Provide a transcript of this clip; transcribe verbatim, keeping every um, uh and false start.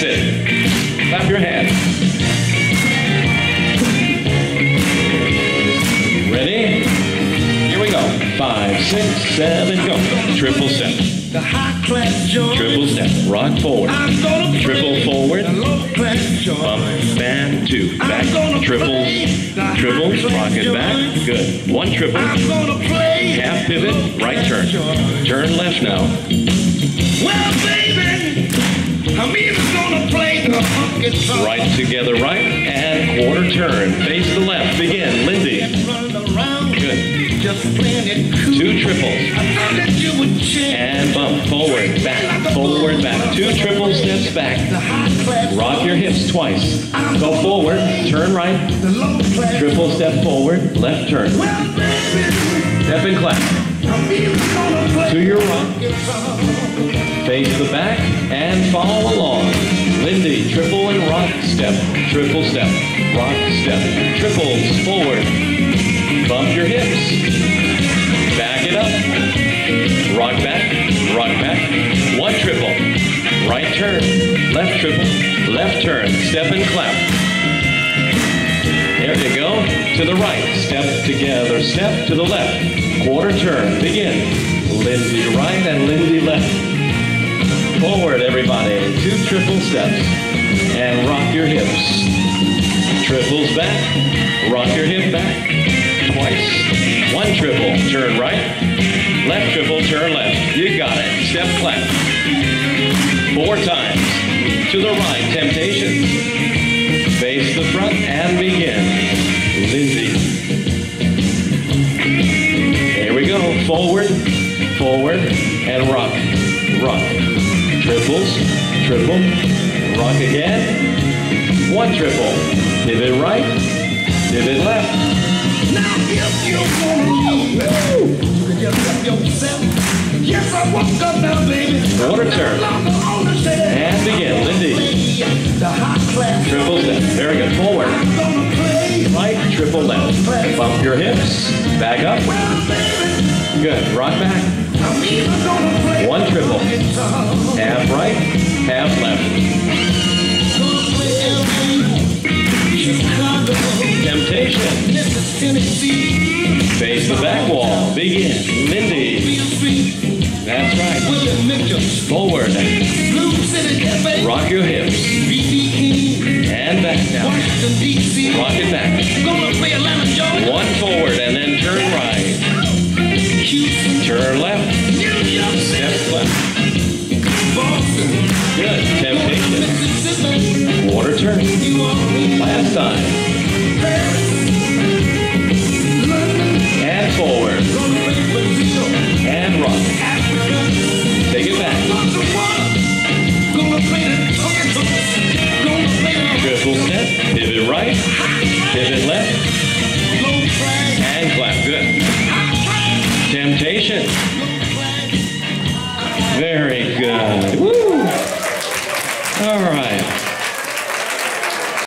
That's it. Clap your hands. Ready? Here we go. Five, six, seven, go. Triple step. The high class joint. Triple step. Rock forward. I'm gonna Triple forward. The low class joint. Bump, and two. Back. Triples. Triples. Rock it back. Good. One triple. I'm gonna play. Half pivot. Right turn. Turn left now. Well, baby, I'm even gonna play the honky tonk. Right together right. And quarter turn. Face the left. Begin. Lindy. Run around. Good. Just playing it cool. Two triples. I thought that you would change. And bump. Forward. Back. Forward. Back. Two triple steps back. The high class. Rock your hips twice. Go forward. Turn right. The low class. Triple step forward. Left turn. Well, baby, Step and clap. I'm even gonna play To your the right. honky tonk. Face the back and follow along. Lindy, triple and rock step. Triple step. Rock step. Triples forward. Bump your hips. Back it up. Rock back. Rock back. One triple. Right turn. Left triple. Left turn. Step and clap. There you go. To the right. Step together. Step to the left. Quarter turn. Begin. Lindy right and Lindy left. Forward, everybody. Two triple steps. And rock your hips. Triples back. Rock your hip back. Twice. One triple. Turn right. Left triple. Turn left. You got it. Step clap. Four times. To the right. Temptation. Face the front and begin. Lindy. Here we go. Forward. Forward. And rock. Rock. Triples, triple, rock again, one triple, pivot right, pivot left. Now if you want to, you can just help yourself. Yes, I woke up now, baby. Quarter turn. And begin, Lindy. The high class. Triple step, very good, forward. I'm gonna play. Right, triple left. Bump your hips, back up. Well, baby, Good, rock back. I'm even gonna play. One triple. It's all. Half right, half left. Gonna play L A, Chicago, Temptation. Memphis, Tennessee. Face the back wall. Begin, Lindy. That's right. Willie Mitchell. Forward. Blue City Cafe. Rock your hips. B B King. And back now. Washington, D C. Rock it back. Gonna play Atlanta, Georgia. One forward and then turn right. Houston. Turn left. New York Step City. left. Boston. Good. Temptation. Mississippi. Quarter turn. New Orleans. Last time. Paris. London. And forward. Gonna play Brazil. And rock. Africa. Take it back. Guatemala. Gonna play the honky tonk. Gonna play the Triple step. Pivot right. Pivot left. low flag. And clap. Good. High flag. Temptation.